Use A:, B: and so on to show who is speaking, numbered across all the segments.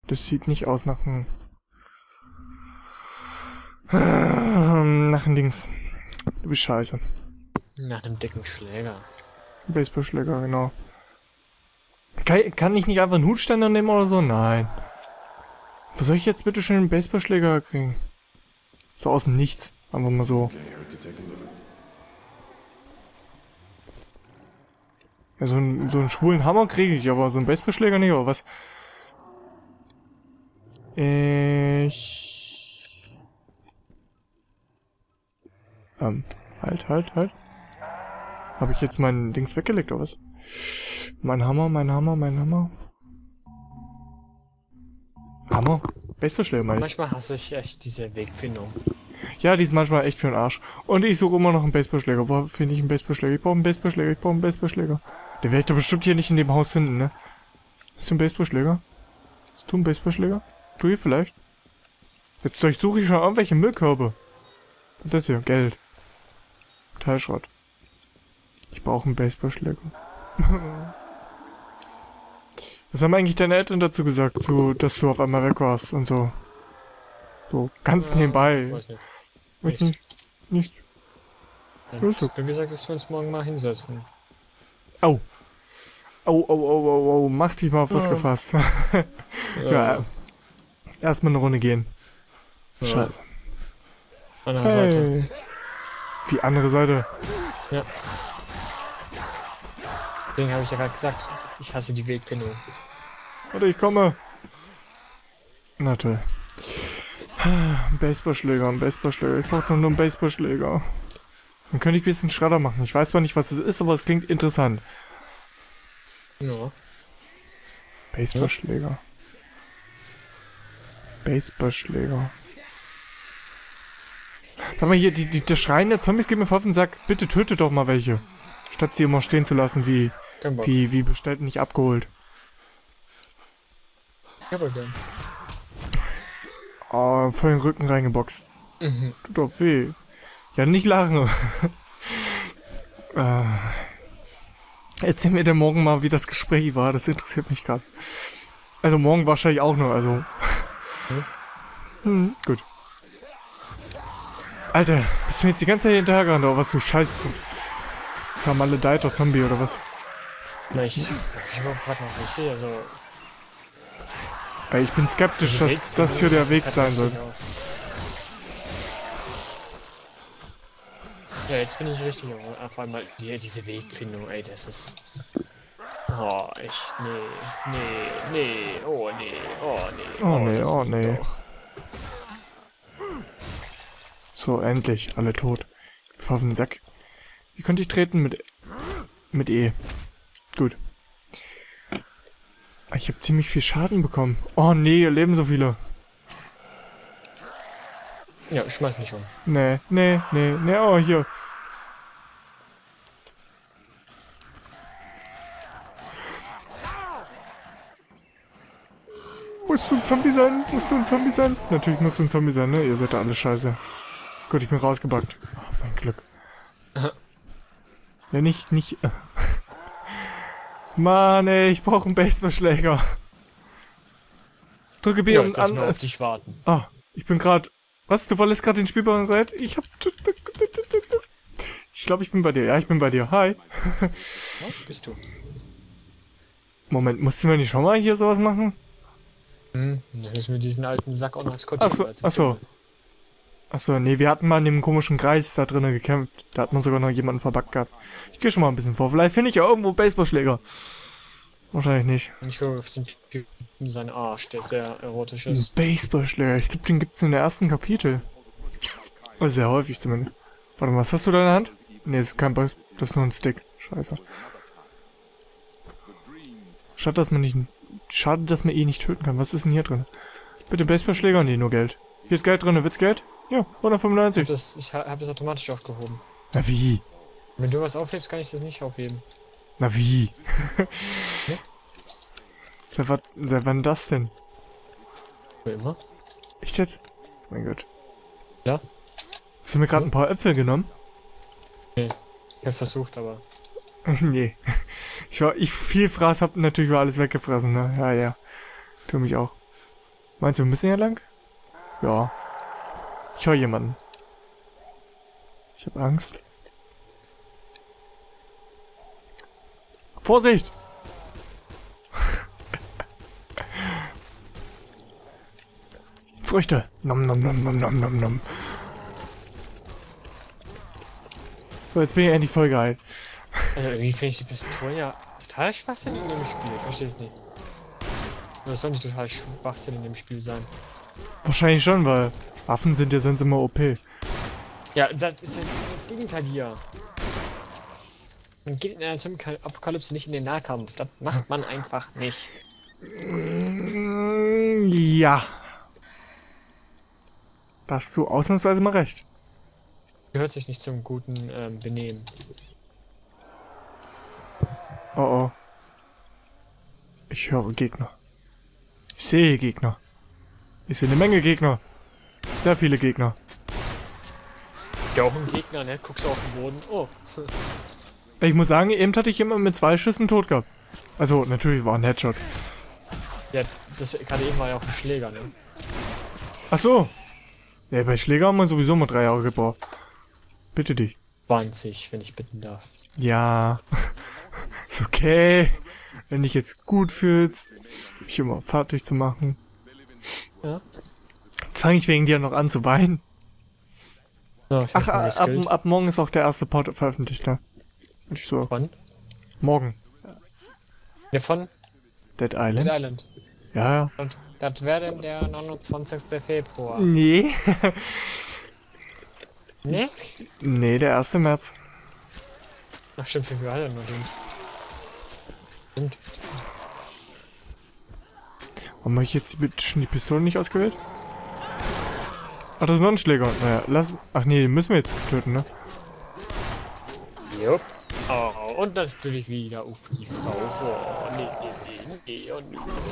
A: Das sieht nicht aus nach einem... nach einem Dings. Du bist scheiße.
B: Nach einem dicken Schläger.
A: Baseballschläger, genau. Kann ich nicht einfach einen Hutständer nehmen oder so? Nein. Wo soll ich jetzt bitte schön einen Baseballschläger kriegen? So aus dem Nichts. Einfach mal so. Ja, so einen schwulen Hammer kriege ich, aber so einen Baseballschläger nicht, oder was? Halt. Habe ich jetzt mein Dings weggelegt, oder was? Mein Hammer. Hammer? Baseballschläger, meine ich.
B: Manchmal hasse ich echt diese Wegfindung.
A: Ja, die ist manchmal echt für den Arsch. Und ich suche immer noch einen Baseballschläger. Wo finde ich einen Baseballschläger? Ich brauche einen Baseballschläger. Den werde ich doch bestimmt hier nicht in dem Haus finden, ne? Hast du einen Baseballschläger? Hast du einen Baseballschläger? Du hier vielleicht? Jetzt durchsuche ich schon irgendwelche Müllkörbe. Und das hier, Geld. Teilschrott. Ich brauche einen Baseballschläger. Was haben eigentlich deine Eltern dazu gesagt, dass du auf einmal weg warst und so? So, ganz nebenbei.
B: Weiß nicht.
A: Nicht.
B: Ich hab gesagt, dass wir uns morgen mal hinsetzen.
A: Au. Au. Mach dich mal auf was gefasst. Ja. Erstmal eine Runde gehen.
B: Ja.
A: Scheiße.
B: Andere Seite.
A: Wie andere Seite?
B: Ja. Deswegen habe ich ja gerade gesagt, ich hasse die Wegfindung.
A: Warte, ich komme. Na toll. Ein Baseballschläger. Ich brauche nur einen Baseballschläger. Dann könnte ich ein bisschen Schredder machen. Ich weiß zwar nicht, was es ist, aber es klingt interessant.
B: Ja.
A: Baseballschläger. Sag mal hier, der Schreien der Zombies geht mir voll auf den Sack. Bitte tötet doch mal welche. Statt sie immer stehen zu lassen, wie bestellt und nicht abgeholt.
B: Ja, aber gern.
A: Oh, voll in den Rücken reingeboxt. Tut doch weh. Ja, nicht lachen. Erzähl mir denn morgen mal, wie das Gespräch war. Das interessiert mich gerade. Also morgen wahrscheinlich auch noch, also. Gut. Alter, bist du mir jetzt die ganze Zeit hinterhergerannt, oder was, du scheiß vermaledeiter Zombie, oder was?
B: Na, ich überhaupt gerade noch nicht sehe, also...
A: Ich bin skeptisch, dass das hier der Weg sein soll.
B: Ja, jetzt bin ich richtig auf einmal diese Wegfindung, ey, das ist... Oh, echt, nee, oh nee.
A: So, endlich, alle tot. Ich fahr auf den Sack. Wie konnte ich treten? Mit E. Gut. Ich habe ziemlich viel Schaden bekommen. Oh nee, hier leben so viele.
B: Ja, schmeiß mich um.
A: Nee, oh hier. Musst du ein Zombie sein? Natürlich musst du ein Zombie sein, ne? Ihr seid da alle scheiße. Gut, ich bin rausgebackt. Oh, mein Glück. Ja, nicht... Mann, ey, ich brauche einen Baseballschläger. Drücke B und an...
B: auf dich warten.
A: Ah, ich bin gerade... Was? Du verlässt gerade den spielbaren Red? Ich glaube, ich bin bei dir. Ja, ich bin bei dir. Hi.
B: Ja, bist du.
A: Moment, mussten wir nicht schon mal hier sowas machen?
B: Dann müssen wir diesen alten Sack auch noch als Kotze.
A: Achso, nee, wir hatten mal in dem komischen Kreis da drinnen gekämpft. Da hat man sogar noch jemanden verbackt gehabt. Ich gehe schon mal ein bisschen vor. Vielleicht finde ich ja irgendwo Baseballschläger. Wahrscheinlich nicht.
B: Ich gucke auf den Typen seinen Arsch, der sehr erotisch ist.
A: Ein Baseballschläger. Ich glaube, den gibt's in der ersten Kapitel. Also sehr häufig zumindest. Warte mal, was hast du da in der Hand? Nee, das ist kein Baseball. Das ist nur ein Stick. Scheiße. Schade, dass man eh nicht töten kann. Was ist denn hier drin? Bitte Baseballschläger? Nee, nur Geld. Hier ist Geld drin. Willst Geld? Ja, 195.
B: Ich hab das automatisch aufgehoben.
A: Na wie?
B: Wenn du was aufhebst, kann ich das nicht aufheben.
A: Na wie?
B: Ne?
A: Seit wann das denn?
B: Wie immer.
A: Echt jetzt? Mein Gott.
B: Ja?
A: Hast du mir gerade ein paar Äpfel genommen?
B: Nee. Ich hab versucht, aber...
A: Nee. Ich viel Fraß, hab natürlich alles weggefressen, ne? Ja. Tu mich auch. Meinst du, wir müssen hier lang? Ja. Ich höre jemanden. Ich habe Angst. Vorsicht! Früchte. Nom nom nom nom nom nom nom. So, jetzt bin ich endlich voll geheilt.
B: Also irgendwie finde ich die Pistolen ja total schwachsinnig in dem Spiel. Ich verstehe es nicht. Das soll nicht total schwachsinnig in dem Spiel sein.
A: Wahrscheinlich schon, weil Waffen sind ja sonst immer OP.
B: Ja, das ist ja das Gegenteil hier. Man geht in einer Zombie-Apokalypse nicht in den Nahkampf. Das macht man einfach nicht.
A: Ja. Da hast du ausnahmsweise mal recht.
B: Gehört sich nicht zum guten Benehmen.
A: Oh oh. Ich höre Gegner. Ich sehe Gegner. Ich sehe eine Menge Gegner. Sehr viele Gegner.
B: Ja, auch ein Gegner, ne? Guckst du auf den Boden. Oh.
A: Ich muss sagen, eben hatte ich jemanden mit 2 Schüssen tot gehabt. Also, natürlich war ein Headshot.
B: Ja, das gerade eben war ja auch ein Schläger, ne?
A: Ach so. Ja, bei Schläger haben wir sowieso mal 3 Jahre gebraucht. Bitte dich.
B: 20, wenn ich bitten darf.
A: Ja. Ist okay. Wenn dich jetzt gut fühlst, mich immer fertig zu machen.
B: Ja.
A: Jetzt fange ich wegen dir noch an zu weinen.
B: So, ich hab
A: Ach,
B: mal
A: ab morgen ist auch der erste Pod veröffentlicht, ne? Und ich so,
B: von?
A: morgen.
B: Ja, von
A: Dead
B: Dead
A: Island?
B: Island.
A: Ja, ja.
B: Und das wäre dann der 29. Februar.
A: Nee.
B: Ne?
A: Nee, der 1. März.
B: Ach stimmt, für alle nur den. Stimmt.
A: Warum habe ich jetzt bitte schon die Pistole nicht ausgewählt? Ach, das ist noch ein Schläger. Naja, lass... Ach nee, den müssen wir jetzt töten, ne?
B: Jupp. Oh, und natürlich wieder auf die Frau. Oh, nee, und...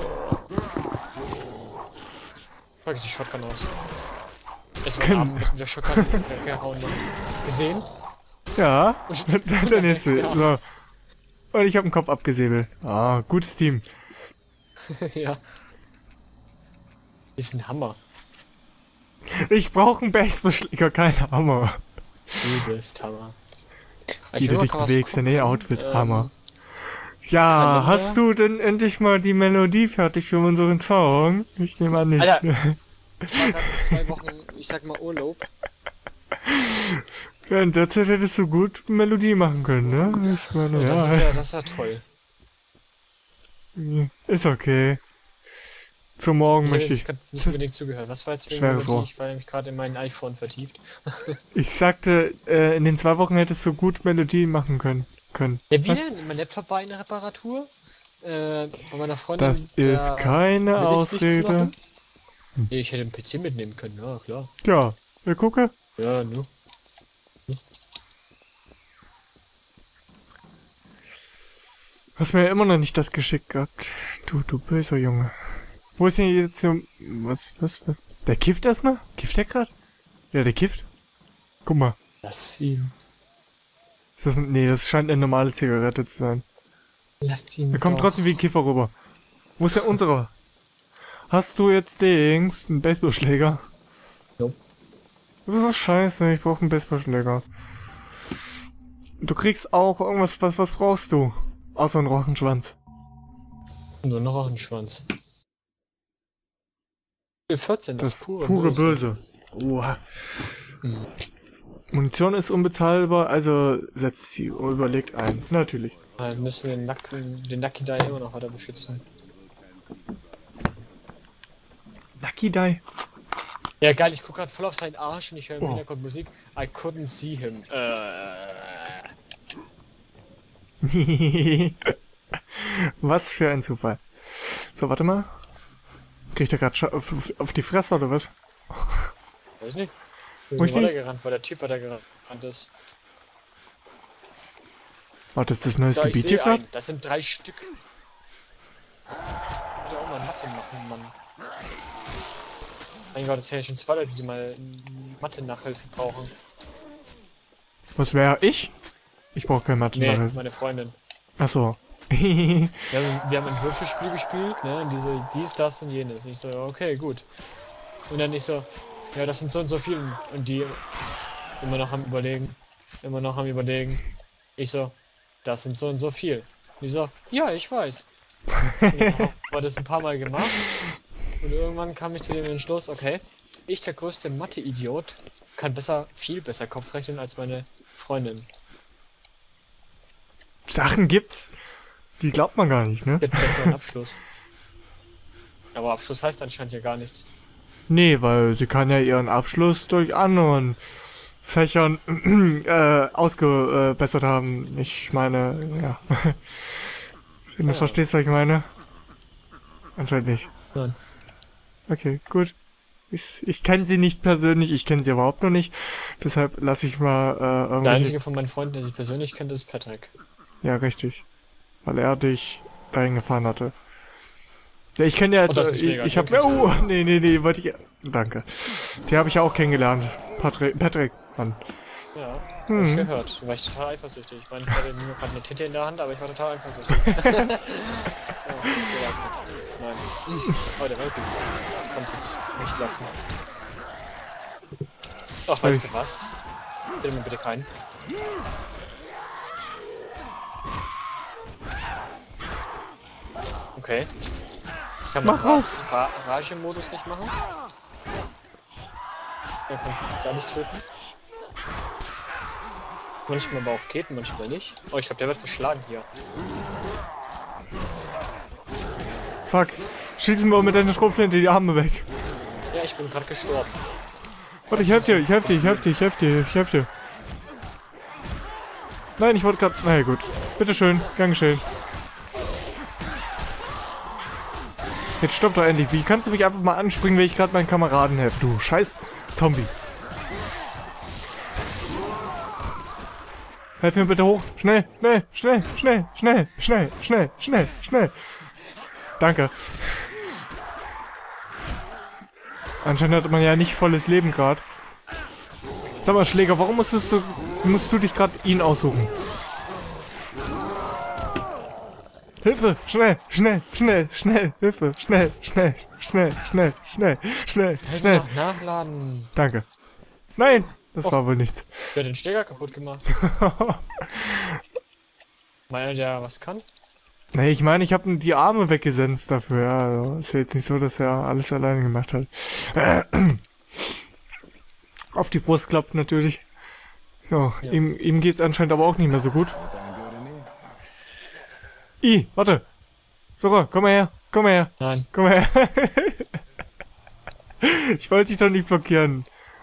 B: Pack ich die Shotgun aus. Erstmal
A: Können-
B: Abend mit der Shotgun weggehauen. Gesehen?
A: Ja.
B: Und
A: Der nächste.
B: nächste
A: So. Und ich habe den Kopf abgesäbelt. Ah, gutes Team.
B: Ja. Ist ein Hammer.
A: Ich brauche einen Baseballschläger, keinen Hammer.
B: Du bist Hammer.
A: Wie du dich bewegst in den Outfit. Hammer.
B: Kann
A: Ja,
B: ich
A: hast du denn endlich mal die Melodie fertig für unseren Song? Ich nehme an nicht.
B: Alter. Ich war gerade 2 Wochen, ich sag mal Urlaub.
A: Ja, in der Zeit hättest du gut Melodie machen können, ne? Ich meine,
B: Das ist ja toll.
A: Ist okay. Zum Morgen möchte ich...
B: Ich habe nicht unbedingt zugehört. Was war jetzt wegen
A: Schweres
B: Melodie?
A: Rohr.
B: Ich war nämlich gerade in mein iPhone vertieft.
A: Ich sagte, in den 2 Wochen hättest du gut Melodie machen können.
B: Ja, wie
A: Was?
B: denn? Mein Laptop war in der Reparatur. Bei meiner Freundin.
A: Das ist keine
B: will ich nichts
A: Ausrede.
B: machen. Nee, ich hätte einen PC mitnehmen können, ja klar.
A: Ja, wir gucken.
B: Ja, ne?
A: Hast mir ja immer noch nicht das geschickt gehabt. Du böser Junge. Wo ist denn jetzt so... Was? Der kifft erstmal? Kifft der gerade? Ja, der kifft. Guck mal.
B: Lass ihn.
A: Ist das ein... Nee, das scheint eine normale Zigarette zu sein.
B: Lass ihn.
A: Der kommt
B: doch.
A: trotzdem wie ein Kiffer rüber. Wo ist der unsere? Hast du jetzt Dings? Einen Baseballschläger?
B: Nope.
A: Das ist scheiße, ich brauche einen Baseballschläger. Du kriegst auch irgendwas, was brauchst du? Außer einen Rochenschwanz.
B: Nur noch ein Schwanz. 14,
A: Das
B: ist
A: ist pure Böse. Oha.
B: Hm.
A: Munition ist unbezahlbar, also setzt sie und überlegt ein. Natürlich.
B: Wir müssen den Lucky Die immer noch weiter beschützen.
A: Lucky Die.
B: Ja geil, ich guck grad voll auf seinen Arsch und ich höre im
A: Oh.
B: Hintergrund Musik. I couldn't see him.
A: Was für ein Zufall. So, warte mal. Kriegt er gerade auf die Fresse oder was?
B: Weiß nicht. Ich
A: Wo
B: bin
A: ich
B: so weitergerannt, weil der Typ weitergerannt ist.
A: Warte, ist das neues
B: Da, ich
A: Gebiet hier
B: sehe
A: gerade?
B: einen. Das sind 3 Stück. Ich will auch mal Mathe machen, Mann. Mein Gott, das sind ja schon 2 Leute, die mal Mathe-Nachhilfe brauchen.
A: Was wäre ich? Ich brauche keine
B: Nee,
A: Mathe.
B: meine Freundin.
A: Achso.
B: Wir haben ein Würfelspiel gespielt, ne? Und die so, dies, das und jenes. Ich so, okay, gut. Und dann ich so, ja, das sind so und so viele. Und die immer noch am Überlegen. Immer noch am Überlegen. Ich so, das sind so und so viel. Die so, ja, ich weiß. Und dann haben wir das ein paar Mal gemacht. Und irgendwann kam ich zu dem Entschluss, okay, ich, der größte Mathe-Idiot, kann viel besser Kopf rechnen als meine Freundin.
A: Sachen gibt's, die glaubt man gar nicht, ne?
B: Die hat einen besseren Abschluss. Aber Abschluss heißt anscheinend ja gar nichts.
A: Nee, weil sie kann ja ihren Abschluss durch anderen Fächern ausgebessert haben. Ich meine, ja. Wenn du verstehst, was ich meine. Anscheinend nicht.
B: Nein.
A: Okay, gut. Ich kenne sie nicht persönlich, ich kenne sie überhaupt noch nicht. Deshalb lasse ich mal
B: Der
A: irgendwelche...
B: einzige von meinen Freunden, den ich persönlich kenne, ist Patrick.
A: Ja, richtig. Weil er dich dahin gefahren hatte. Ja, ich kenne ja jetzt... ich habe... Oh, nee, wollte ich... Danke. Die habe ich ja auch kennengelernt. Patrick, Mann.
B: Ja, hab ich gehört. Da war ich total eifersüchtig. Ich meine, ich hatte nur gerade eine Tinte in der Hand, aber ich war total eifersüchtig. Nein. Oh, der Wolke. Konnte es nicht lassen. Ach, weißt du was? Bitte mir bitte keinen. Okay. Kann man
A: Mach was!
B: Rage-Modus nicht machen? Dann kannst du alles töten. Manchmal aber auch geht, manchmal nicht. Oh, ich glaube, der wird verschlagen hier.
A: Fuck. Schießen wir mit deiner Schrotflinte die Arme weg.
B: Ja, ich bin gerade gestorben.
A: Warte, ich helf dir. Nein, ich wollte gerade... Na ja, gut. Bitteschön, gern geschehen. Jetzt stopp doch endlich. Wie kannst du mich einfach mal anspringen, wenn ich gerade meinen Kameraden helfe? Du scheiß Zombie. Helf mir bitte hoch. Schnell. Danke. Anscheinend hat man ja nicht volles Leben gerade. Sag mal, Schläger, warum musst du dich gerade ihn aussuchen? Hilfe! Schnell! Hilfe! Schnell!
B: Nachladen.
A: Danke. Nein! Das war wohl nichts.
B: Wer hat den Schläger kaputt gemacht? Meiner, der was kann?
A: Nee, ich meine, ich habe die Arme weggesenzt dafür. Ja, also ist ja jetzt nicht so, dass er alles alleine gemacht hat. Auf die Brust klopft natürlich. So, ja. Ihm geht's anscheinend aber auch nicht mehr so gut. Warte. Sora, komm mal her.
B: Nein.
A: Komm mal her. Ich wollte dich doch nicht blockieren.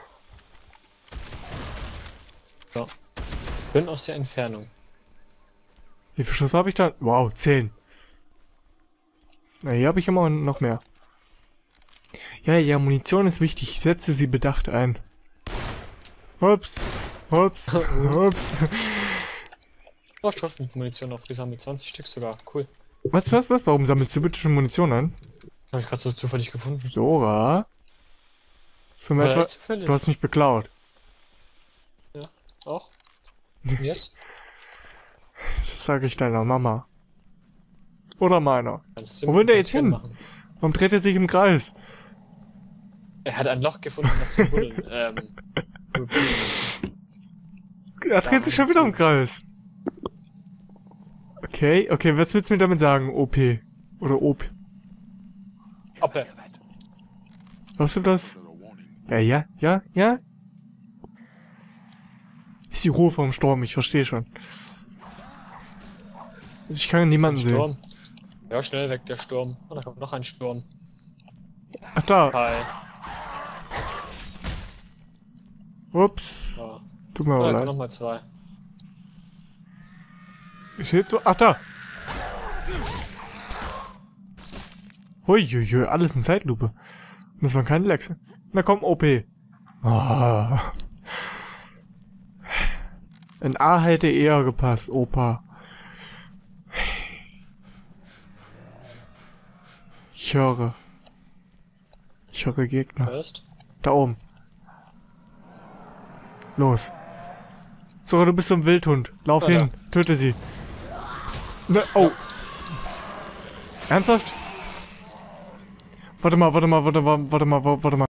B: So. Bin aus der Entfernung.
A: Wie viele Schuss habe ich da? Wow, 10. Na, hier habe ich immer noch mehr. Ja, Munition ist wichtig. Ich setze sie bedacht ein. Ups. Oh,
B: Munition aufgesammelt. 20 Stück sogar. Cool.
A: Was? Warum sammelst du bitte schon Munition ein?
B: Habe ich gerade so zufällig gefunden.
A: Sora? Du hast mich beklaut.
B: Ja, auch? Und jetzt?
A: Das sage ich deiner Mama. Oder meiner.
B: Wo will der jetzt hin? Machen.
A: Warum dreht er sich im Kreis?
B: Er hat ein Loch gefunden, das zu buddeln.
A: Er dreht sich schon wieder im Kreis. Okay, was willst du mir damit sagen? OP. Oder OP.
B: OP.
A: Hörst du das? Ja. Ist die Ruhe vom Sturm, ich verstehe schon. Also ich kann niemanden sehen.
B: Ja, schnell weg, der Sturm. Oh, da kommt noch ein Sturm.
A: Ach, da.
B: Hi.
A: Ups.
B: Ja.
A: Tut mir aber leid.
B: Noch mal 2.
A: Ich sehe so. Ach, da. Huiuiui, alles in Zeitlupe. Das waren keine Lechse. Na komm, OP. Oh. Ein A hätte eher gepasst, Opa. Ich höre Gegner.
B: Hörst?
A: Da oben. Los. Sora, du bist so ein Wildhund. Lauf hin, töte sie. Ne, oh. Ernsthaft? Warte mal.